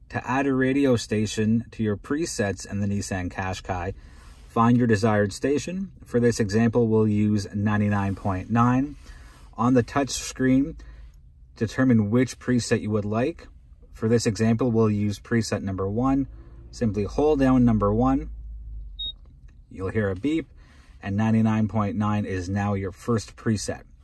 To add a radio station to your presets in the Nissan Qashqai, find your desired station. For this example, we'll use 99.9. On the touch screen, determine which preset you would like. For this example, we'll use preset number 1. Simply hold down number 1. You'll hear a beep, and 99.9 is now your first preset.